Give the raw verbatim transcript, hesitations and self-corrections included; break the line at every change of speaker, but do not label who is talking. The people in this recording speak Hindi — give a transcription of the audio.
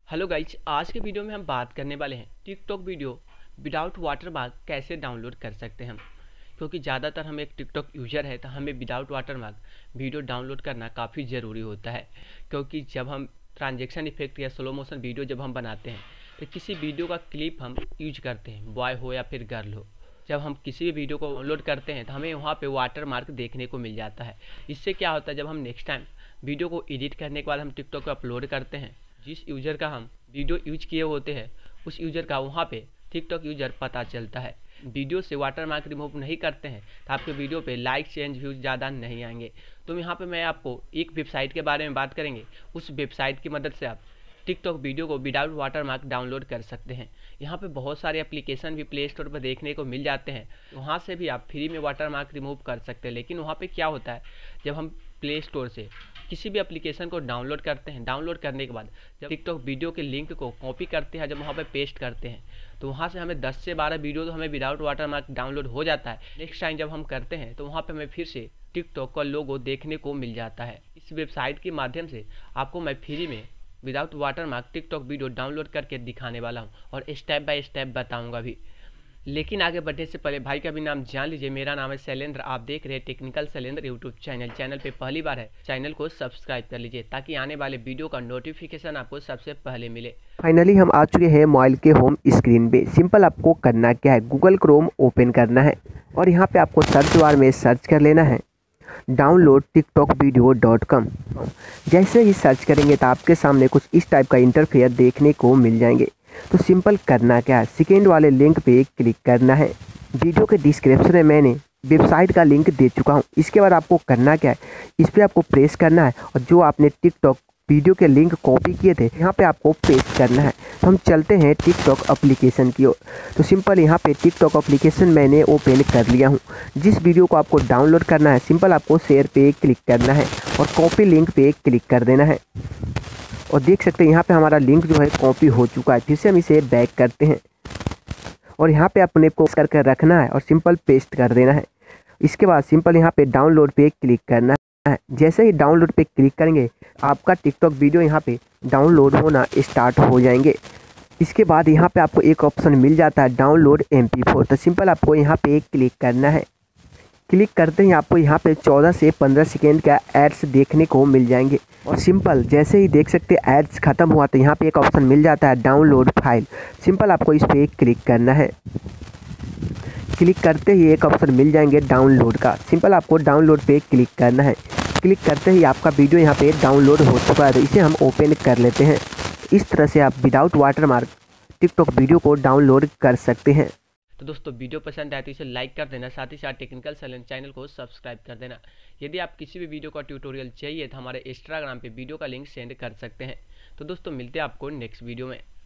हेलो गाइज, आज के वीडियो में हम बात करने वाले हैं टिकटॉक वीडियो विदाउट वाटरमार्क कैसे डाउनलोड कर सकते हैं हम। क्योंकि ज़्यादातर हम एक टिकटॉक यूज़र है तो हमें विदाउट वाटरमार्क वीडियो डाउनलोड करना काफ़ी ज़रूरी होता है। क्योंकि जब हम ट्रांजेक्शन इफेक्ट या स्लो मोशन वीडियो जब हम बनाते हैं तो किसी वीडियो का क्लिप हम यूज करते हैं, बॉय हो या फिर गर्ल हो, जब हम किसी भी वीडियो को डाउनलोड करते हैं तो हमें वहाँ पे वाटर मार्क देखने को मिल जाता है। इससे क्या होता है, जब हम नेक्स्ट टाइम वीडियो को एडिट करने के बाद हम टिकटॉक पर अपलोड करते हैं, जिस यूज़र का हम वीडियो यूज किए होते हैं उस यूज़र का वहाँ पे टिकटॉक यूज़र पता चलता है। वीडियो से वाटरमार्क रिमूव नहीं करते हैं तो आपके वीडियो पे लाइक चेंज व्यूज ज़्यादा नहीं आएंगे। तो यहाँ पे मैं आपको एक वेबसाइट के बारे में बात करेंगे। उस वेबसाइट की मदद से आप टिकटॉक वीडियो को विदाउट वाटरमार्क डाउनलोड कर सकते हैं। यहाँ पे बहुत सारे एप्लीकेशन भी प्ले स्टोर पर देखने को मिल जाते हैं, वहाँ से भी आप फ्री में वाटरमार्क रिमूव कर सकते हैं। लेकिन वहाँ पे क्या होता है, जब हम प्ले स्टोर से किसी भी एप्लीकेशन को डाउनलोड करते हैं, डाउनलोड करने के बाद जब टिकटॉक वीडियो के लिंक को कॉपी करते हैं, जब वहाँ पे पेस्ट करते हैं तो वहाँ से हमें दस से बारह वीडियो तो हमें विदाउट वाटरमार्क डाउनलोड हो जाता है। नेक्स्ट टाइम जब हम करते हैं तो वहाँ पे हमें फिर से टिकटॉक का लोगो देखने को मिल जाता है। इस वेबसाइट के माध्यम से आपको मैं फ्री में without watermark TikTok video download करके दिखाने वाला हूँ और स्टेप बाय स्टेप बताऊँगा भी। लेकिन आगे बढ़ने से पहले भाई का भी नाम जान लीजिए। मेरा नाम है शैलेंद्र, आप देख रहे हैं technical Shailendra YouTube channel. Channel पे पहली बार है, चैनल को सब्सक्राइब कर लीजिए ताकि आने वाले वीडियो का नोटिफिकेशन आपको सबसे पहले मिले।
फाइनली हम आ चुके हैं मोबाइल के होम स्क्रीन पे। सिंपल आपको करना क्या है, गूगल क्रोम ओपन करना है और यहाँ पे आपको सर्च बार में सर्च कर लेना है download TikTok video dot com. जैसे ही सर्च करेंगे तो आपके सामने कुछ इस टाइप का इंटरफेयर देखने को मिल जाएंगे। तो सिंपल करना क्या है, सेकेंड वाले लिंक पे क्लिक करना है। वीडियो के डिस्क्रिप्शन में मैंने वेबसाइट का लिंक दे चुका हूँ। इसके बाद आपको करना क्या है, इस पर आपको प्रेस करना है और जो आपने टिकटॉक वीडियो के लिंक कॉपी किए थे यहाँ पे आपको पेस्ट करना है। तो हम चलते हैं टिकटॉक एप्लीकेशन की ओर। तो सिंपल यहाँ पे टिकटॉक एप्लीकेशन मैंने ओपन कर लिया हूँ। जिस वीडियो को आपको डाउनलोड करना है, सिंपल आपको शेयर पे क्लिक करना है और कॉपी लिंक पे क्लिक कर देना है। और देख सकते हैं यहाँ पे हमारा लिंक जो है कॉपी हो चुका है। फिर से हम इसे बैक करते हैं और यहाँ पे अपने को करके रखना है और सिंपल पेस्ट कर देना है। इसके बाद सिंपल यहाँ पे डाउनलोड पे क्लिक करना है। जैसे ही डाउनलोड पे क्लिक करेंगे आपका टिकटॉक वीडियो यहाँ पे डाउनलोड होना स्टार्ट हो जाएंगे। इसके बाद यहाँ पे आपको एक ऑप्शन मिल जाता है डाउनलोड एम पी फोर। तो सिंपल आपको यहाँ पे क्लिक करना है। क्लिक करते ही आपको यहाँ पे चौदह से पंद्रह सेकेंड का एड्स देखने को मिल जाएंगे। और सिंपल जैसे ही देख सकते हैं एड्स ख़त्म हुआ तो यहाँ पे एक ऑप्शन मिल जाता है डाउनलोड फाइल। सिंपल आपको इस पर क्लिक करना है। क्लिक करते ही एक ऑप्शन मिल जाएंगे डाउनलोड का। सिंपल आपको डाउनलोड पे क्लिक करना है। क्लिक करते ही आपका वीडियो यहाँ पे डाउनलोड हो चुका है। तो इसे हम ओपन कर लेते हैं। इस तरह से आप विदाउट वाटरमार्क टिकटॉक वीडियो को डाउनलोड कर सकते हैं।
तो दोस्तों, वीडियो पसंद आए तो इसे लाइक कर देना, साथ ही साथ टेक्निकल शैलेंद्र चैनल को सब्सक्राइब कर देना। यदि आप किसी भी वीडियो का ट्यूटोरियल चाहिए तो हमारे इंस्टाग्राम पे वीडियो का लिंक सेंड कर सकते हैं। तो दोस्तों, मिलते हैं आपको नेक्स्ट वीडियो में।